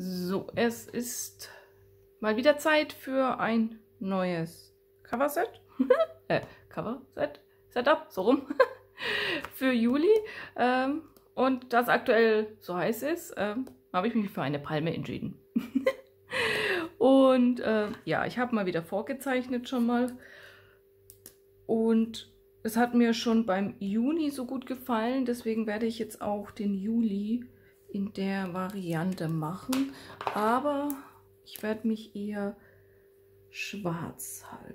So, es ist mal wieder Zeit für ein neues Coverset. Setup, so rum. Für Juli. Und da es aktuell so heiß ist, habe ich mich für eine Palme entschieden. Und ja, ich habe mal wieder vorgezeichnet schon mal. Und es hat mir schon beim Juni so gut gefallen. Deswegen werde ich jetzt auch den Juli in der Variante machen. Aber ich werde mich eher schwarz halten.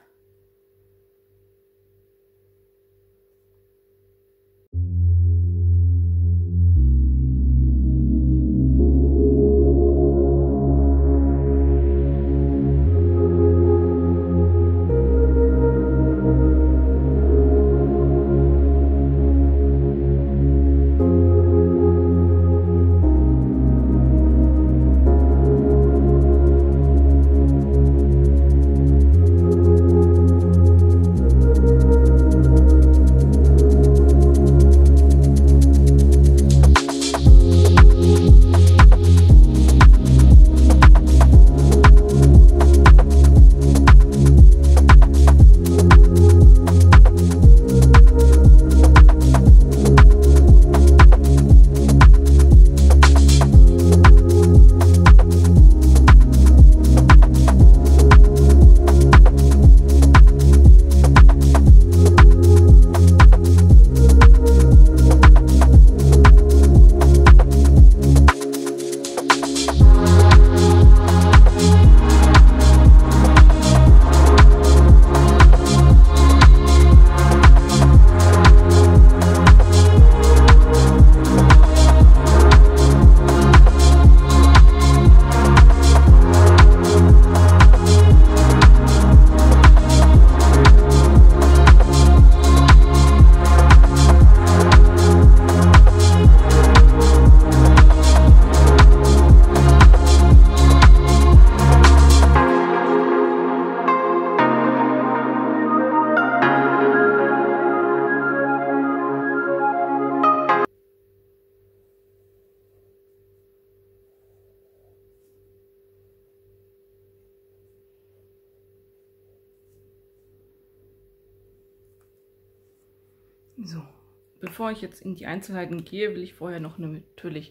So, bevor ich jetzt in die Einzelheiten gehe, will ich vorher noch natürlich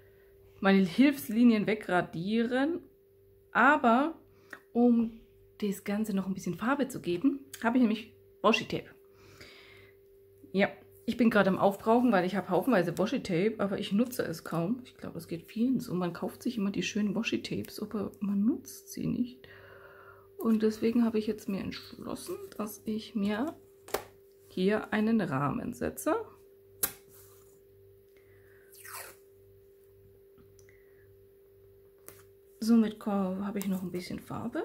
meine Hilfslinien wegradieren. Aber um das Ganze noch ein bisschen Farbe zu geben, habe ich nämlich Washi-Tape. Ja, ich bin gerade am Aufbrauchen, weil ich habe haufenweise Washi-Tape, aber ich nutze es kaum. Ich glaube, das geht vielen so. Man kauft sich immer die schönen Washi-Tapes, aber man nutzt sie nicht. Und deswegen habe ich jetzt mir entschlossen, dass ich mir hier einen Rahmen setze. Somit habe ich noch ein bisschen Farbe.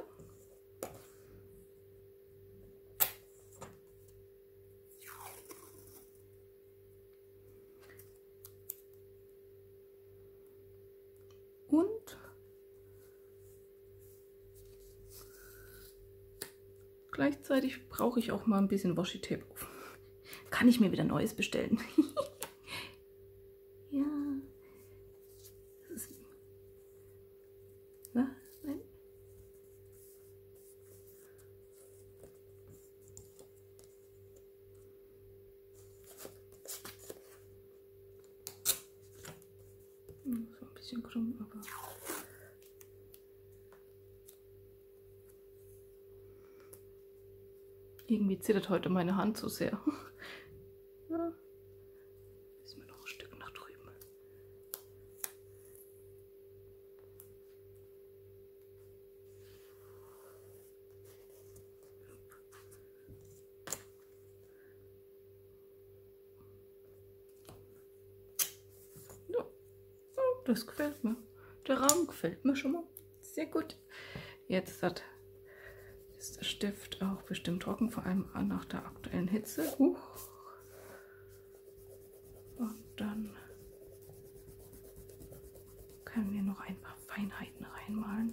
Und gleichzeitig brauche ich auch mal ein bisschen Washi-Tape auf. Kann ich mir wieder Neues bestellen. Ja. Na, nein. So ein bisschen krumm, aber... Irgendwie zittert heute meine Hand so sehr. Ja. Müssen wir noch ein Stück nach drüben. Ja. Oh, das gefällt mir. Der Rahmen gefällt mir schon mal. Sehr gut. Jetzt ist der Stift auch bestimmt trocken, vor allem nach der aktuellen Hitze. Und dann können wir noch ein paar Feinheiten reinmalen.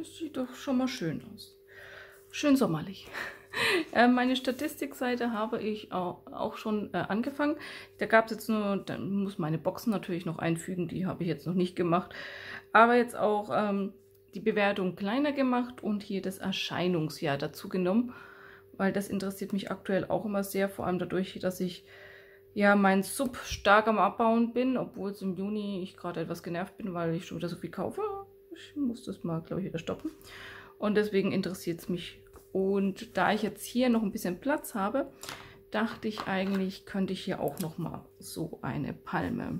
Das sieht doch schon mal schön aus. Schön sommerlich. Meine Statistikseite habe ich auch schon angefangen. Da gab es jetzt nur, dann muss meine Boxen natürlich noch einfügen, die habe ich jetzt noch nicht gemacht. Aber jetzt auch die Bewertung kleiner gemacht und hier das Erscheinungsjahr dazu genommen, weil das interessiert mich aktuell auch immer sehr, vor allem dadurch, dass ich ja mein Sub stark am Abbauen bin, obwohl es im Juni ich gerade etwas genervt bin, weil ich schon wieder so viel kaufe. Ich muss das mal, glaube ich, wieder stoppen. Und deswegen interessiert es mich. Und da ich jetzt hier noch ein bisschen Platz habe, dachte ich eigentlich, könnte ich hier auch noch mal so eine Palme.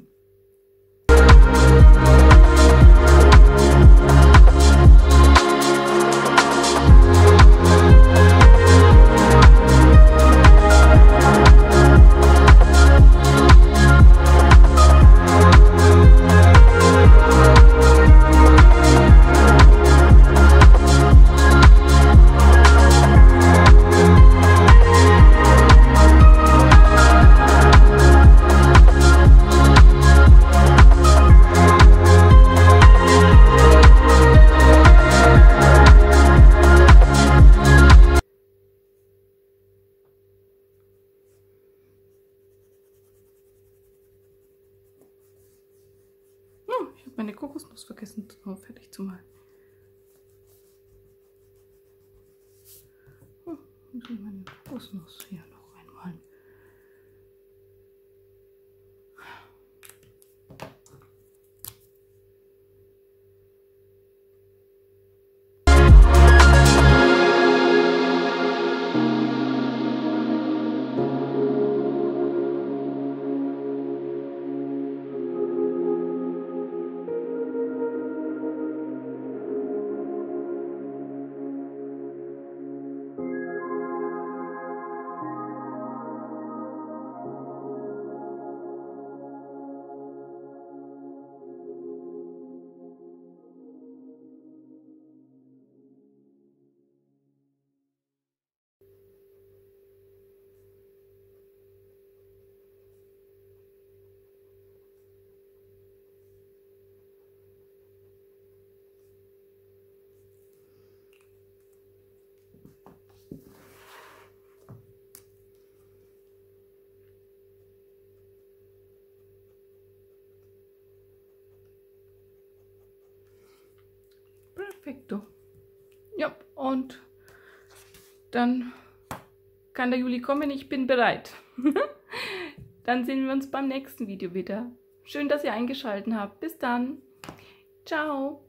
Ich habe meine Kokosnuss vergessen, fertig zu malen. Muss ich meine Kokosnuss hier noch reinmalen. Perfekto. Ja, und dann kann der Juli kommen, ich bin bereit. Dann sehen wir uns beim nächsten Video wieder. Schön, dass ihr eingeschaltet habt. Bis dann. Ciao.